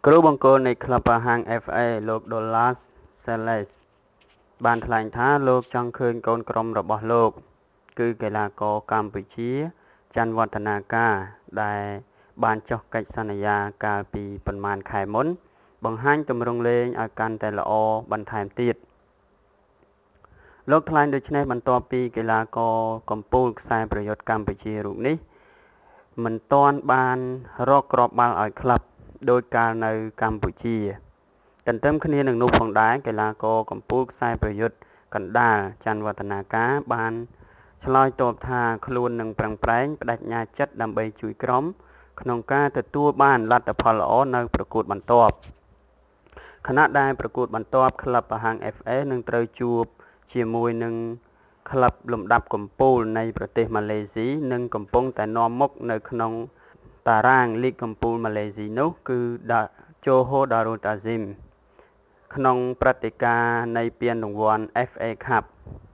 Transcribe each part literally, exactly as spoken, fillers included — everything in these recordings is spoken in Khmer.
គ្រូបង្គោលនៃក្លឹប Pahang เอฟ เอ លោក Dollah សឡេះ បានថ្លែងថាលោកចង់ឃើញកូនក្រុមរបស់លោកគឺកីឡាករកម្ពុជាច័ន្ទវឌ្ឍនាការដែលបានចុះកិច្ចសន្យាកាលពីប្រមាណខែមុនបង្ហាញទម្រង់លេងឲ្យកាន់តែល្អបន្ថែមទៀតលោកថ្លែងដូចនេះបន្ទាប់ពីកីឡាករកំពូលខ្សែប្រយុទ្ធកម្ពុជារូបនេះមិនទាន់បានរកគ្រាប់បាល់ឲ្យក្លឹបដោយកាលនៅកម្ពុជាទន្ទឹមគ្នានឹងនោះផងដែរកីឡាករកំពូលខ្សែប្រយុទ្ធកណ្ដាលច័ន្ទវឌ្ឍនាការបានឆ្លើយតបថាខ្លួននឹងប្រឹងប្រែងបដិញ្ញាចិត្តដើម្បីជួយក្រុមក្នុងការទទួលបានលទ្ធផលល្អនៅប្រកួតបន្ទាប់ខណៈដែលប្រកួតបន្ទាប់ក្លឹប Pahang เอฟ เอ នឹងត្រូវជួបជាមួយនឹងក្លឹបលំដាប់កំពូលនៃប្រទេសម៉ាឡេស៊ីនិងកំពុងតែនាំមុខនៅក្នុងតារាងលីកកំពូលម៉ាឡេស៊ីនោះគឺជូហូដារូតាស៊ីមក្នុងព្រឹត្តិការណ៍នៃពានរង្វាន់ เอฟ เอ Cup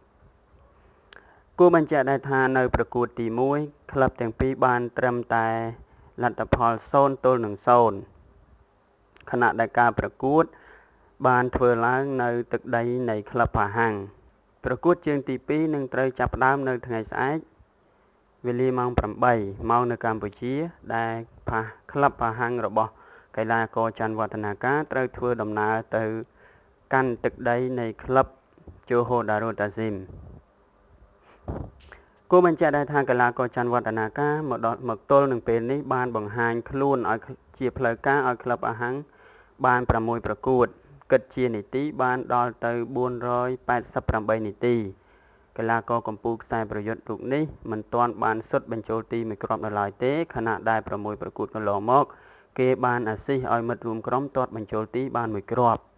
គួរបញ្ជាក់ដែរថានៅប្រកួតទីមួយក្លឹបទាំងពីរបានត្រឹមតែលទ្ធផលศูนย์ទល់នឹងศูนย์ខណៈដែលការប្រកួតបានធ្វើឡើងនៅទឹកដីនៃក្លឹប Pahang ប្រកួតជើងទីពីរនឹងត្រូវចាប់ផ្ដើមនៅថ្ងៃស្អែកវេលាម៉ោងប្រាំបីម៉ោងនៅកម្ពុជាដែលក្លឹប Pahang របស់កីឡាករច័ន្ទវឌ្ឍនាការត្រូវធ្វើដំណើរទៅកាន់ទឹកដីនៃក្លឹបជូហូដារូតាស៊ីមគួរបញ្ជាក់ដែរថាកីឡាករច័ន្ទវឌ្ឍនាការមកដល់មកទល់នឹងពេលនេះបានបង្ហាញខ្លួនឲ្យជាផ្លូវការឲ្យក្លឹប Pahang បានប្រាំមួយប្រកួតគិតជានីតិបានដល់ទៅបួនរយแปดสิบแปดនីតិកីឡាករកំពូលខ្សែប្រយុទ្ធរូបនេះមិនទាន់បានសុទ្ធបញ្ចូលទីមួយគ្រាប់នៅឡើយទេខណៈដែលប្រាំមួយប្រកួតកន្លងមកគេបានអាស៊ីសឲ្យមិត្តរួមក្រុមទាត់បញ្ចូលទីបានមួយគ្រាប់